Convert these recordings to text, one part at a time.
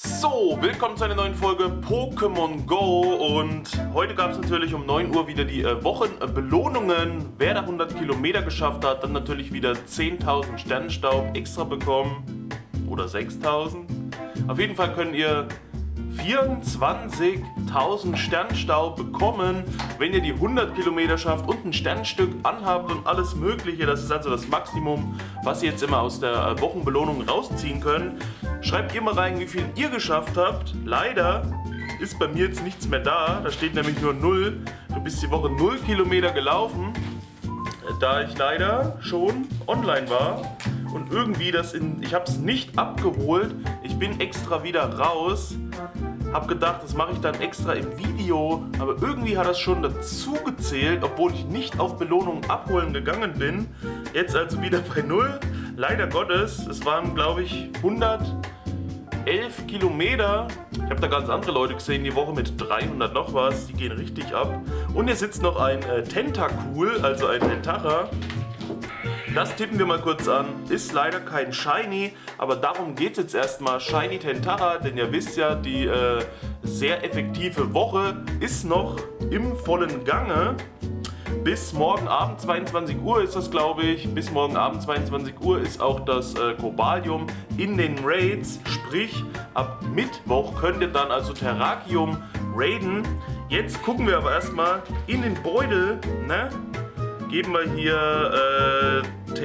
So, willkommen zu einer neuen Folge Pokémon Go und heute gab es natürlich um 9 Uhr wieder die Wochenbelohnungen. Wer da 100 Kilometer geschafft hat, dann natürlich wieder 10.000 Sternenstaub extra bekommen oder 6.000. Auf jeden Fall könnt ihr 24.000 Sternenstaub bekommen, wenn ihr die 100 Kilometer schafft und ein Sternstück anhabt und alles mögliche. Das ist also das Maximum, was ihr jetzt immer aus der Wochenbelohnung rausziehen könnt. Schreibt ihr mal rein, wie viel ihr geschafft habt. Leider ist bei mir jetzt nichts mehr da. Da steht nämlich nur 0. Du bist die Woche 0 Kilometer gelaufen, da ich leider schon online war. Und irgendwie ich habe es nicht abgeholt. Ich bin extra wieder raus. Hab gedacht, das mache ich dann extra im Video. Aber irgendwie hat das schon dazu gezählt, obwohl ich nicht auf Belohnung abholen gegangen bin. Jetzt also wieder bei 0. Leider Gottes, es waren glaube ich 111 Kilometer. Ich habe da ganz andere Leute gesehen die Woche mit 300 noch was. Die gehen richtig ab. Und hier sitzt noch ein Tentacool, also ein Tentara. Das tippen wir mal kurz an. Ist leider kein Shiny, aber darum geht es jetzt erstmal. Shiny Tentara, denn ihr wisst ja, die sehr effektive Woche ist noch im vollen Gange. Bis morgen Abend 22 Uhr ist das, glaube ich. Bis morgen Abend 22 Uhr ist auch das Cobalium in den Raids. Sprich, ab Mittwoch könnt ihr dann also Terrakium raiden. Jetzt gucken wir aber erstmal in den Beutel, ne? Geben wir hier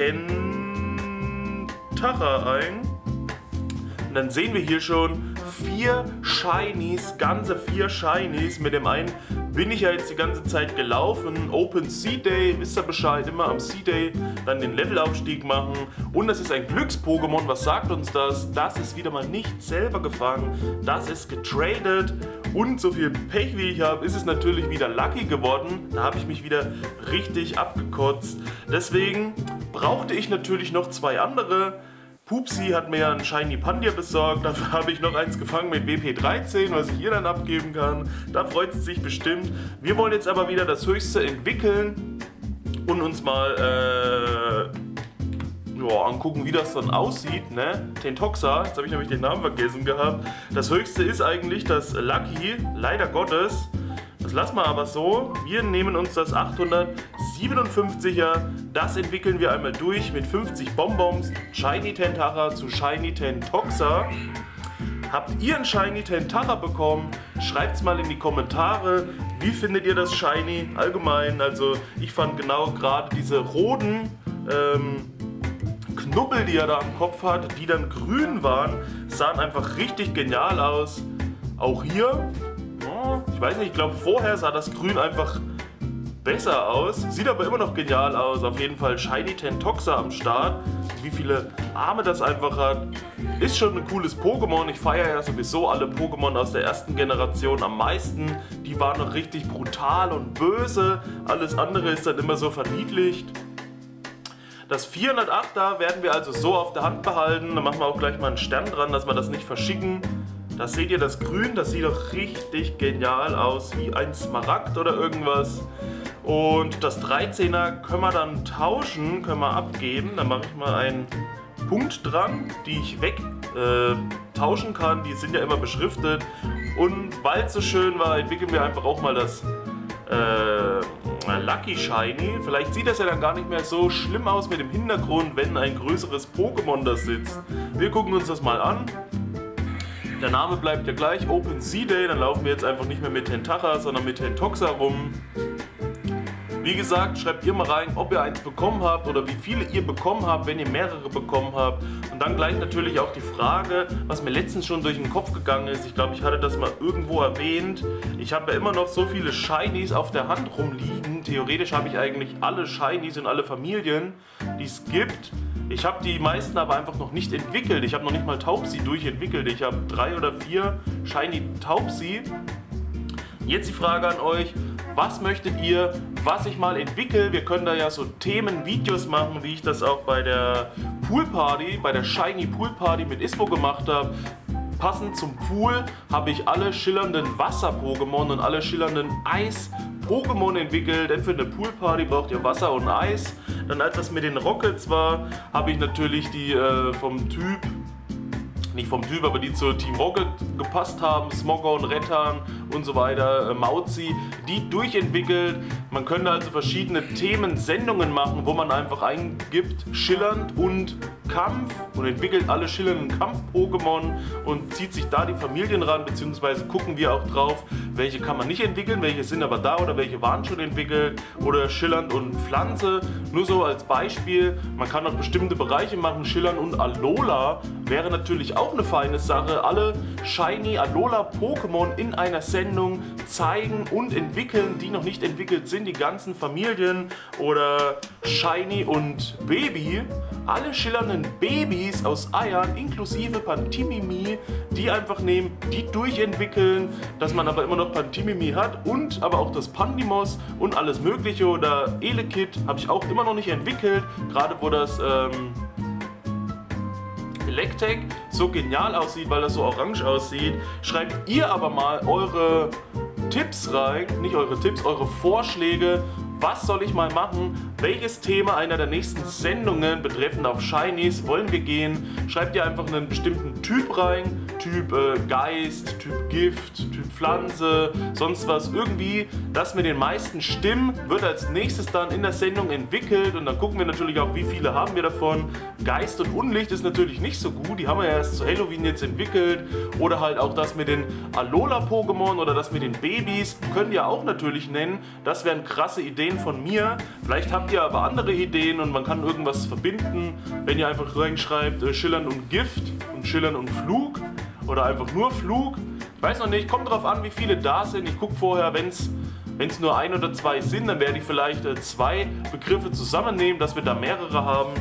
Tentara ein. Und dann sehen wir hier schon 4 Shinies, ganze 4 Shinies. Mit dem einen bin ich ja jetzt die ganze Zeit gelaufen. Open Sea Day, wisst ihr Bescheid, immer am Sea Day dann den Levelaufstieg machen. Und das ist ein Glücks-Pokémon. Was sagt uns das? Das ist wieder mal nicht selber gefangen. Das ist getradet. Und so viel Pech wie ich habe, ist es natürlich wieder Lucky geworden. Da habe ich mich wieder richtig abgekotzt. Deswegen brauchte ich natürlich noch 2 andere. Pupsi hat mir ja einen Shiny Pandier besorgt, dafür habe ich noch eins gefangen mit WP13, was ich ihr dann abgeben kann. Da freut sie sich bestimmt. Wir wollen jetzt aber wieder das Höchste entwickeln und uns mal angucken, wie das dann aussieht, ne? Tentoxa, jetzt habe ich nämlich den Namen vergessen gehabt. Das Höchste ist eigentlich das Lucky, leider Gottes. Das lassen wir aber so. Wir nehmen uns das 857er. Das entwickeln wir einmal durch mit 50 Bonbons. Shiny Tentara zu Shiny Tentoxa. Habt ihr ein Shiny Tentara bekommen? Schreibt es mal in die Kommentare. Wie findet ihr das Shiny allgemein? Also ich fand genau gerade diese roten Knubbel, die er da am Kopf hat, die dann grün waren, sahen einfach richtig genial aus. Auch hier. Ich weiß nicht, ich glaube vorher sah das Grün einfach besser aus. Sieht aber immer noch genial aus. Auf jeden Fall Shiny Tentoxa am Start. Wie viele Arme das einfach hat. Ist schon ein cooles Pokémon. Ich feiere ja sowieso alle Pokémon aus der ersten Generation am meisten. Die waren noch richtig brutal und böse. Alles andere ist dann immer so verniedlicht. Das 408er werden wir also so auf der Hand behalten. Da machen wir auch gleich mal einen Stern dran, dass wir das nicht verschicken. Da seht ihr das Grün, das sieht doch richtig genial aus, wie ein Smaragd oder irgendwas. Und das 13er können wir dann tauschen, können wir abgeben. Dann mache ich mal einen Punkt dran, die ich tauschen kann. Die sind ja immer beschriftet. Und weil es so schön war, entwickeln wir einfach auch mal das Lucky Shiny. Vielleicht sieht das ja dann gar nicht mehr so schlimm aus mit dem Hintergrund, wenn ein größeres Pokémon da sitzt. Wir gucken uns das mal an. Der Name bleibt ja gleich, Open Sea Day, dann laufen wir jetzt einfach nicht mehr mit Tentara, sondern mit Tentoxa rum. Wie gesagt, schreibt ihr mal rein, ob ihr eins bekommen habt oder wie viele ihr bekommen habt, wenn ihr mehrere bekommen habt. Und dann gleich natürlich auch die Frage, was mir letztens schon durch den Kopf gegangen ist. Ich glaube, ich hatte das mal irgendwo erwähnt. Ich habe ja immer noch so viele Shinies auf der Hand rumliegen. Theoretisch habe ich eigentlich alle Shinies und alle Familien, die es gibt. Ich habe die meisten aber einfach noch nicht entwickelt. Ich habe noch nicht mal Taubsi durchentwickelt. Ich habe 3 oder 4 Shiny Taubsi. Jetzt die Frage an euch, was möchtet ihr, was ich mal entwickle? Wir können da ja so Themenvideos machen, wie ich das auch bei der Poolparty, bei der Shiny Pool Party mit Ispo gemacht habe. Passend zum Pool habe ich alle schillernden Wasser-Pokémon und alle schillernden Eis-Pokémon entwickelt. Denn für eine Poolparty braucht ihr Wasser und Eis. Dann als das mit den Rockets war, habe ich natürlich die vom Typ nicht vom Typ, aber die zu Team Rocket gepasst haben, Smogon, Rettan und so weiter, Mauzi, die durchentwickelt. Man könnte also verschiedene Themen-Sendungen machen, wo man einfach eingibt, schillernd und Kampf und entwickelt alle schillernden Kampf-Pokémon und zieht sich da die Familien ran, beziehungsweise gucken wir auch drauf, welche kann man nicht entwickeln, welche sind aber da oder welche waren schon entwickelt oder schillernd und Pflanze. Nur so als Beispiel, man kann auch bestimmte Bereiche machen, schillernd und Alola wäre natürlich auch eine feine Sache. Alle Shiny Alola Pokémon in einer Sendung zeigen und entwickeln, die noch nicht entwickelt sind, die ganzen Familien oder Shiny und Baby. Alle schillernden Babys aus Eiern inklusive Pantimimi, die einfach nehmen, die durchentwickeln, dass man aber immer noch Pantimimi hat und aber auch das Pandimos und alles mögliche oder Elekid habe ich auch immer noch nicht entwickelt, gerade wo das Electek so genial aussieht, weil das so orange aussieht. Schreibt ihr aber mal eure Tipps rein, nicht eure Tipps, eure Vorschläge. Was soll ich mal machen? Welches Thema einer der nächsten Sendungen betreffend auf Shinies wollen wir gehen? Schreibt ihr einfach einen bestimmten Typ rein. Typ Geist, Typ Gift, Typ Pflanze, sonst was. Irgendwie, das mit den meisten Stimmen wird als nächstes dann in der Sendung entwickelt. Und dann gucken wir natürlich auch, wie viele haben wir davon. Geist und Unlicht ist natürlich nicht so gut. Die haben wir ja erst zu Halloween jetzt entwickelt. Oder halt auch das mit den Alola-Pokémon oder das mit den Babys. Könnt ihr auch natürlich nennen. Das wären krasse Ideen von mir. Vielleicht habt ihr aber andere Ideen und man kann irgendwas verbinden, wenn ihr einfach reinschreibt Schillern und Gift und Schillern und Flug oder einfach nur Flug. Ich weiß noch nicht, kommt drauf an, wie viele da sind. Ich gucke vorher, wenn es nur ein oder zwei sind, dann werde ich vielleicht zwei Begriffe zusammennehmen, dass wir da mehrere haben.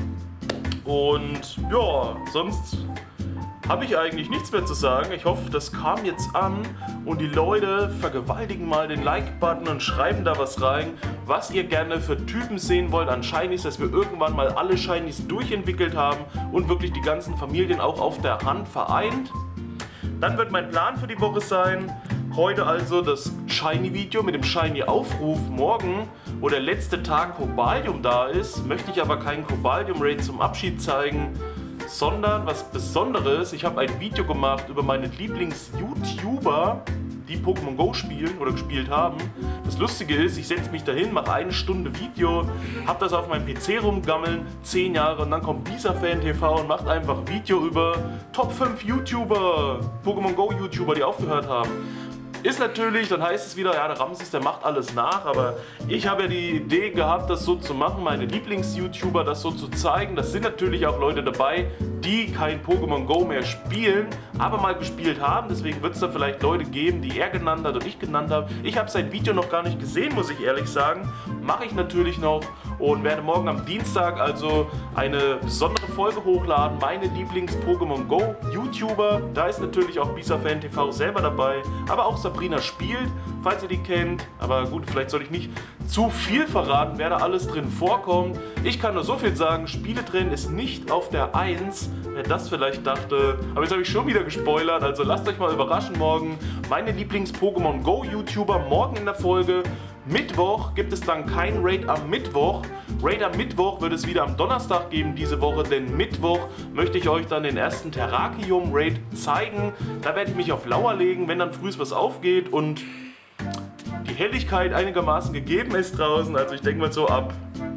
Und ja, sonst habe ich eigentlich nichts mehr zu sagen. Ich hoffe, das kam jetzt an und die Leute vergewaltigen mal den Like-Button und schreiben da was rein, was ihr gerne für Typen sehen wollt an Shinies, dass wir irgendwann mal alle Shinies durchentwickelt haben und wirklich die ganzen Familien auch auf der Hand vereint. Dann wird mein Plan für die Woche sein, heute also das Shiny-Video mit dem Shiny-Aufruf. Morgen, wo der letzte Tag Cobalium da ist, möchte ich aber keinen Cobalium-Raid zum Abschied zeigen, sondern was Besonderes. Ich habe ein Video gemacht über meine Lieblings-YouTuber, die Pokémon Go spielen oder gespielt haben. Das Lustige ist, ich setze mich dahin, mache eine Stunde Video, habe das auf meinem PC rumgammeln, 10 Jahre und dann kommt Bisafan TV und macht einfach Video über Top 5 YouTuber, Pokémon Go YouTuber, die aufgehört haben. Ist natürlich, dann heißt es wieder, ja, der Ramses, der macht alles nach, aber ich habe ja die Idee gehabt, das so zu machen, meine Lieblings-YouTuber das so zu zeigen. Das sind natürlich auch Leute dabei, die kein Pokémon Go mehr spielen, aber mal gespielt haben. Deswegen wird es da vielleicht Leute geben, die er genannt hat und ich genannt habe. Ich habe sein Video noch gar nicht gesehen, muss ich ehrlich sagen. Mache ich natürlich noch und werde morgen am Dienstag also eine besondere Folge hochladen. Meine Lieblings-Pokémon Go YouTuber. Da ist natürlich auch Bisafan TV selber dabei, aber auch Sabrina spielt, falls ihr die kennt. Aber gut, vielleicht soll ich nicht zu viel verraten, wer da alles drin vorkommt. Ich kann nur so viel sagen, Spieletrend ist nicht auf der 1, wer das vielleicht dachte. Aber jetzt habe ich schon wieder gespoilert, also lasst euch mal überraschen morgen. Meine Lieblings-Pokémon Go YouTuber morgen in der Folge. Mittwoch gibt es dann kein Raid am Mittwoch. Raid am Mittwoch wird es wieder am Donnerstag geben diese Woche, denn Mittwoch möchte ich euch dann den ersten Terrakium Raid zeigen. Da werde ich mich auf Lauer legen, wenn dann früh was aufgeht und die Helligkeit einigermaßen gegeben ist draußen. Also ich denke mal so ab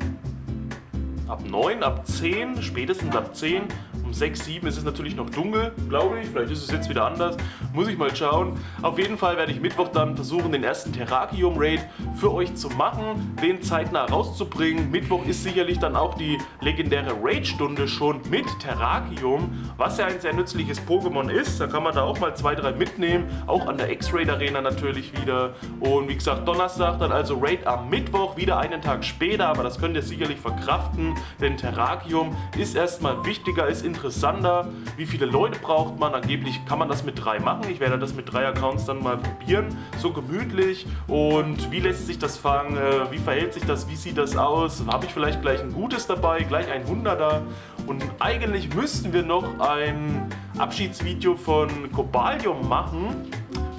9, ab 10, spätestens ab 10. Um 6, 7 ist es natürlich noch dunkel, glaube ich. Vielleicht ist es jetzt wieder anders. Muss ich mal schauen. Auf jeden Fall werde ich Mittwoch dann versuchen, den ersten Terrakium-Raid für euch zu machen, den zeitnah rauszubringen. Mittwoch ist sicherlich dann auch die legendäre Raid-Stunde schon mit Terrakium, was ja ein sehr nützliches Pokémon ist. Da kann man da auch mal 2, 3 mitnehmen. Auch an der X-Raid-Arena natürlich wieder. Und wie gesagt, Donnerstag dann also Raid am Mittwoch, wieder einen Tag später. Aber das könnt ihr sicherlich verkraften, denn Terrakium ist erstmal wichtiger, ist interessanter. Wie viele Leute braucht man? Angeblich kann man das mit 3 machen. Ich werde das mit 3 Accounts dann mal probieren. So gemütlich. Und wie lässt sich das fangen? Wie verhält sich das? Wie sieht das aus? Habe ich vielleicht gleich ein gutes dabei? Gleich ein 100er? Und eigentlich müssten wir noch ein Abschiedsvideo von Cobalium machen.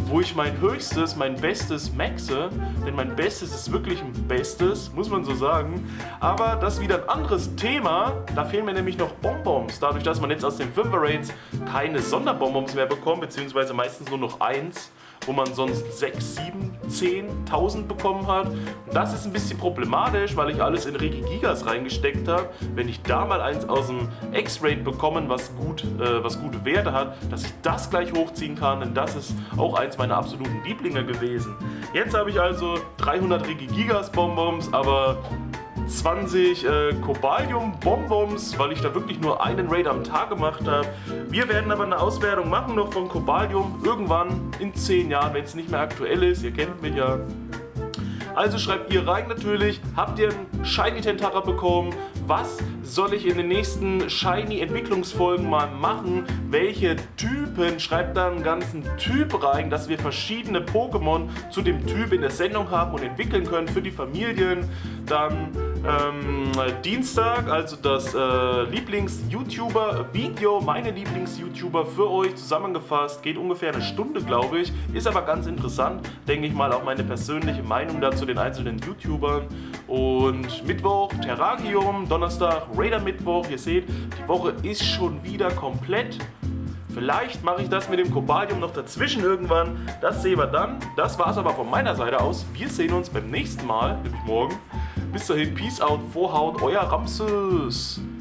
wo ich mein höchstes, mein bestes maxe, denn mein Bestes ist wirklich ein Bestes, muss man so sagen. Aber das ist wieder ein anderes Thema, da fehlen mir nämlich noch Bonbons, dadurch, dass man jetzt aus den 5er Raids keine Sonderbonbons mehr bekommt, beziehungsweise meistens nur noch eins, wo man sonst 6, 7, 10.000 bekommen hat. Und das ist ein bisschen problematisch, weil ich alles in Regigigas reingesteckt habe. Wenn ich da mal eins aus dem X-Raid bekommen, was gute Werte hat, dass ich das gleich hochziehen kann, denn das ist auch eins meiner absoluten Lieblinge gewesen. Jetzt habe ich also 300 Regigigas Bonbons, aber 20 Cobalium-Bonbons, weil ich da wirklich nur einen Raid am Tag gemacht habe. Wir werden aber eine Auswertung machen noch von Cobalium irgendwann in 10 Jahren, wenn es nicht mehr aktuell ist. Ihr kennt mich ja. Also schreibt ihr rein natürlich, habt ihr einen Shiny Tentara bekommen? Was soll ich in den nächsten Shiny Entwicklungsfolgen mal machen? Welche Typen? Schreibt da einen ganzen Typ rein, dass wir verschiedene Pokémon zu dem Typ in der Sendung haben und entwickeln können für die Familien. Dann Dienstag, also das Lieblings-YouTuber-Video, meine Lieblings-YouTuber für euch zusammengefasst, geht ungefähr eine Stunde, glaube ich, ist aber ganz interessant, denke ich mal, auch meine persönliche Meinung dazu den einzelnen YouTubern. Und Mittwoch Terrakium, Donnerstag Raider Mittwoch, ihr seht, die Woche ist schon wieder komplett. Vielleicht mache ich das mit dem Cobalium noch dazwischen irgendwann, das sehen wir dann. Das war es aber von meiner Seite aus, wir sehen uns beim nächsten Mal, nämlich morgen. Bis dahin, Peace out, Vorhaut, euer Ramses.